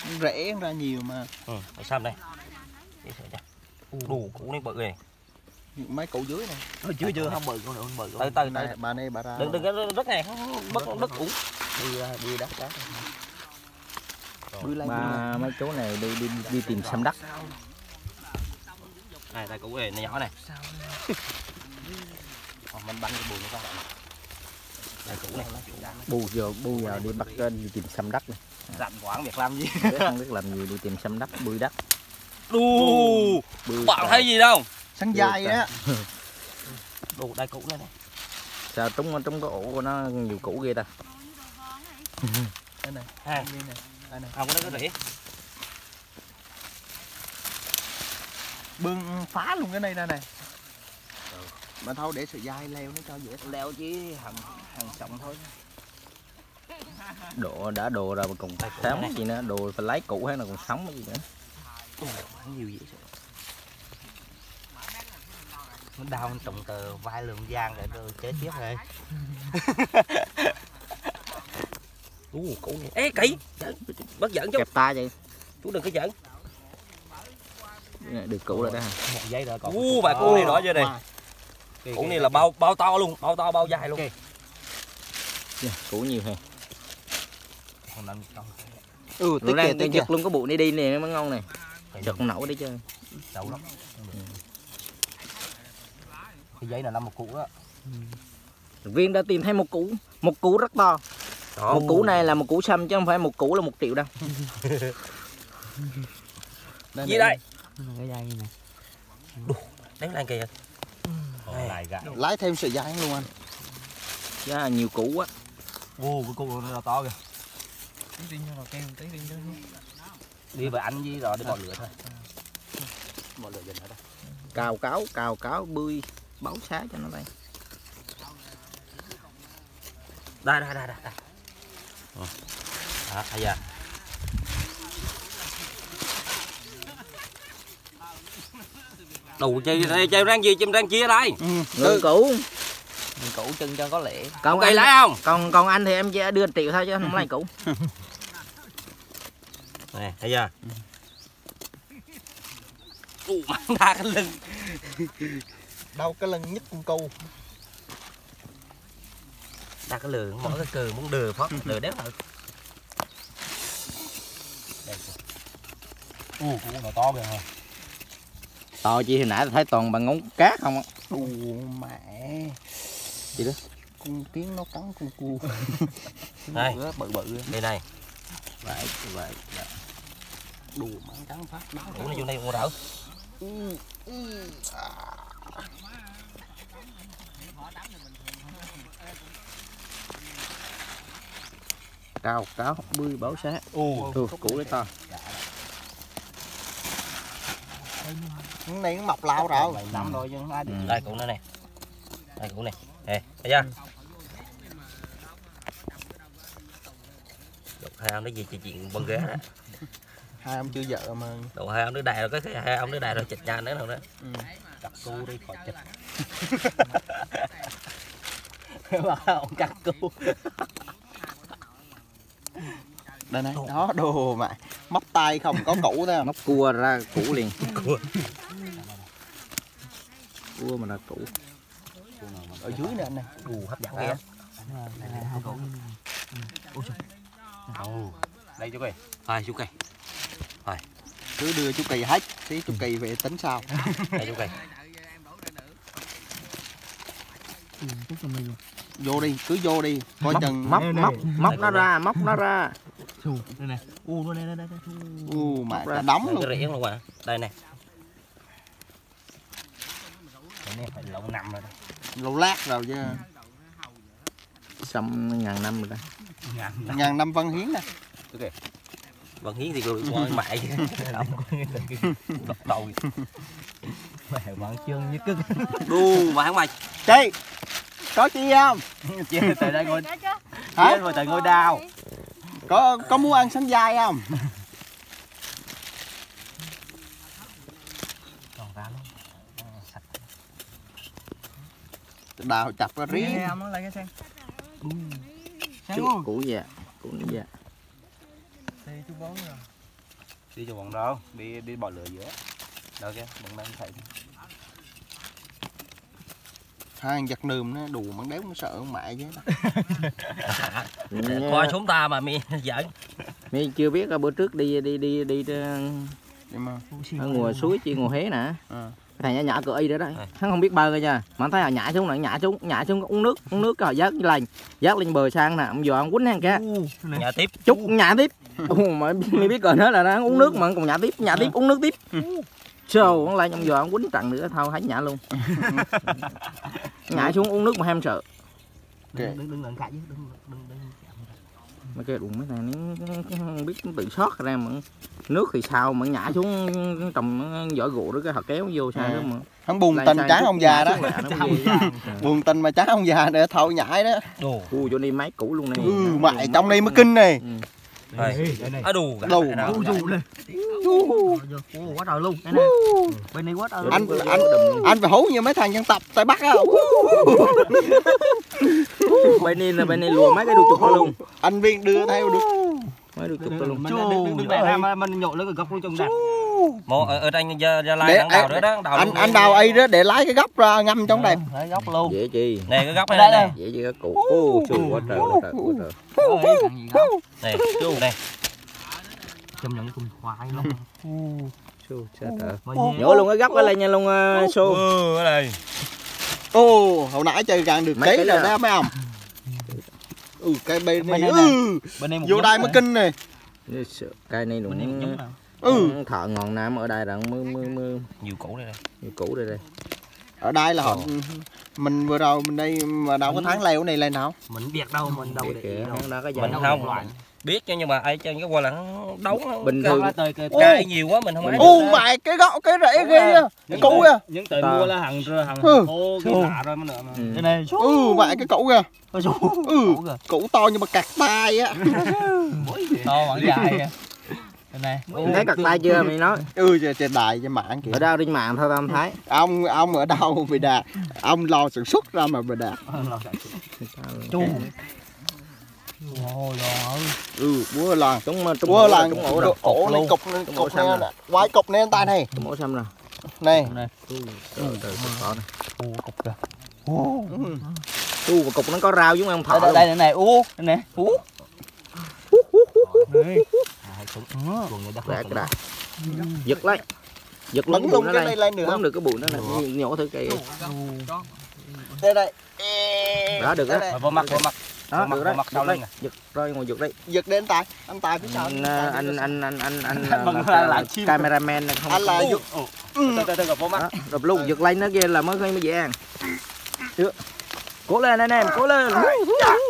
Rễ ra nhiều mà. Xăm đây. Đủ củ này bự này. Mấy củ dưới này. Chưa không bự con nữa, không bự. Từ bà này bà ra. đừng rất này, đất củ. Đi đất đá. Ba mấy chú này đi tìm xăm đất. Này tay củ này nó nhỏ này. Mình bắn cái bùn nó ra. Đây củ này. Bu vào đi bắt đi tìm xăm đất này. Rảnh quảng việc làm gì? Không biết làm gì đi tìm xăm đất, bươi đất. Đu. Bạn thấy gì đâu? Sắn dai á. Đủ đây củ này này. Sao trúng cái ổ của nó nhiều củ ghê ta. Đây này. Đây này. Không có rễ. Bưng phá luôn cái này ra này. Mà thôi để sợi dai leo nó cho dễ. Leo chứ hàng sọng thôi. Đồ rồi mà còn sống gì nữa, đồ phải lấy củ hay là còn sống cái gì nữa. Nhiều dễ sợ. Nó đau nó trồng tờ vai lượng giang rồi chế tiếp rồi. Củ này. Ê kỹ. Bất giỡn chú. Kẹp ta vậy. Chú đừng có giỡn. Được củ rồi đó. Một giây rồi còn. Bà củ này đỏ chưa này. Củ này là bao to luôn, bao dài luôn. Củ nhiều hề. Tích giật luôn cái bụi này đi nè mới ngon này. Giật con nậu đi chơi. Đậu lắm. Cái giấy là 5 một củ đó. Viên đã tìm thấy một củ rất to. Một củ này là một củ sâm chứ không phải một củ là 1 triệu đâu. Gì đây? Cái dây này. Đánh lan kìa. Lái thêm sợi dai luôn anh. Giá là nhiều củ quá. Cái củ nó to kìa. Đi với anh với rồi đi bỏ lửa thôi. Bỏ lửa dần ở đây. Cào cáo bươi báo xá cho nó đây. Đây. Dạ. Đủ chơi rang gì chim rang chia đây. Ngư củ. Củ chân cho có lệ. Còn cây lấy không? Còn anh thì em chỉ đưa 1 triệu thôi chứ không lấy củ. Nè, thấy chưa? Mang ra cái lưng. Đâu cái lưng nhất con cu. Đặt cái lường, mỗi cái cừ muốn đưa phát đưa đéo thôi. Đây. Củ nó to kìa hả? To chi hồi nãy thấy toàn bằng ngón cát không á. Mẹ. Gì đó? Con kiến nó cắn con cu. Đây, bự. đây này. Vậy. Đù mày cắn phát đó. Củ này vô đây mua đỡ. Cáo bươi báo xá. Củ đấy to. Cái này nó mọc lao rồi. Năm rồi chứ không ai được. Đây củ nữa này. Đây củ này. Nè, thấy chưa? Hai ông nói gì chuyện băng ghế đó. Hai ông chưa vợ mà. Đồ hai ông đứa đài rồi cái hai ông đứa đài rồi chịch nhà nữa đâu đó. Cắt cu đi khỏi chịch. Ông cắt cu. Đây này, đó đồ mẹ. Móc tay không có củ thôi. Móc cua ra củ liền. Cua mà ra củ. Ở dưới nè anh này. Hấp dẫn kìa. Đây chú Kỳ. Hai chú Kỳ. Cứ đưa chú Kỳ hết, tí chú Kỳ về tính sau. Đây chú Kỳ. Vô đi, cứ vô đi. Coi chừng móc nó ra. Đây nè. Đây. Mẹ cả đóng luôn. Cái rễ luôn à. Đây nè. Cái này phải lâu năm rồi đó. Lâu lát rồi chứ. Xong 1000 năm rồi đó. 1000 năm Văn Hiến nè. Ok. Văn Hiến thì rồi qua mẹ chứ. Đập đầu. Mẹ bạn chương như cưng. Đu mà không mày. Chị. Có chi không? Chị từ đây ngồi. Hả? Ngồi tại ngôi đào. Có muốn ăn sắn dai không? Còn ra luôn. Đào chặt ra riết. Em nó lấy cái sen. Củ dạ. Thì chú bón rồi. Đi cho bọn đâu, đi bỏ lửa giữa. Đâu kia, bọn đang thấy. Hai thằng giật nườm nó đù mắng đéo nó sợ ông mẹ chứ. Coi chúng ta mà mi giỡn. Mi chưa biết bữa trước đi Nhưng mà ở ngoài suối chi ngồi hế nè. Thằng nhỏ nhỏ cỡ y đó đấy, hắn không biết bơi cơ nha, mà hắn thấy là nhảy xuống uống nước rồi dắt lên bờ sang nè, ông giờ ông quýnh hắn kia, Nhà tiếp. chút nhảy tiếp, mà mi biết rồi đó là nó uống nước mà còn nhảy tiếp uống nước tiếp, trâu hắn lại ông giờ ông quýnh trận nữa thôi hắn nhảy luôn, nhảy xuống uống nước mà ham sợ. Đừng lợn cãi chứ, đừng. Mấy cái đụng mấy thằng nó không biết tự sót ra mà nước thì sao mà nhảy xuống trồng vỏ gỗ đó cái họ kéo vô sao đó mà hắn buồn tình trái ông già đó. Buồn tình mà trái ông già để thâu nhảy đó. Chỗ này máy cũ luôn này. Mày trong đây mới kinh này. Ở đù cả. Đù này. Quá trời luôn. Bên này quá trời. Anh phải hú như mấy thằng dân tộc Tây Bắc á. Bên này lùa mấy cái đuôi chuột luôn. Anh Viên đưa theo được. Mấy đuôi chuột luôn. Đừng bẻ ra mà mình nhổ lên cái gốc luôn trong đặt. Một ở đây Gia Lai đang đào nữa đó, anh đào ấy đó để lấy cái gốc ra ngâm trong đây. Lấy gốc luôn. Dễ chi. Này cái gốc này này. Dễ chi cái cụ. Quá trời. Này, chú này. Châm nhận cùng khoai luôn. Nhổ luôn cái gốc ở đây nha luôn xô. Ở đây. Hồi nãy chơi càng được ký rồi đó mấy ông. Cái bên này vô đây mới kinh này. Cây này cũng thợ ngọn nam ở đây là mưa Nhiều củ đây. nhiều củ đây. Ở đây là họ mình vừa rồi mình đây mà đâu có tháng leo này lên nào. Mình biết đâu, mình đâu để ý đâu. Mình không biết chứ, nhưng mà ai trên cái qua là đấu bình thường cay nhiều quá mình không ấy. Mày cái gốc cái rễ ghê cái củ kìa. Những tờ mua là hàng khô cái lạ rồi mà nữa mà. Cái này vậy cái củ kìa. Củ to nhưng mà cạc tay á. To bằng dài. Cái này. Thấy cạc tay chưa mày nói? Trên đài trên mạng kìa. Ở đâu trên mạng thôi tao không thấy. Ông ở đâu bị đà. Ông lo sản xuất ra mà bị đà. Búa lòn. Búa lòn ổ lên cục này nè. Quay cục này tay này. Mổ xăm rồi. Này. Cục kìa. Cục nó có rau giống ông thọ. Đây này, nè. Giật lấy. Giật luôn cái bụi nó lên. Bấm được cái bụi nó này, nhổ thử cây. Đây. Đó được đó. Vô mặt. Đó, được đó. Mặt sau lên. Giật rồi ngồi giật đi. Giật đến anh tài phía sau. Anh cameraman này không. Anh là giật. Vô mặt. Rồi lúc giật lên nó kia là mới dễ ăn. Chưa. Cố lên anh em, cố lên.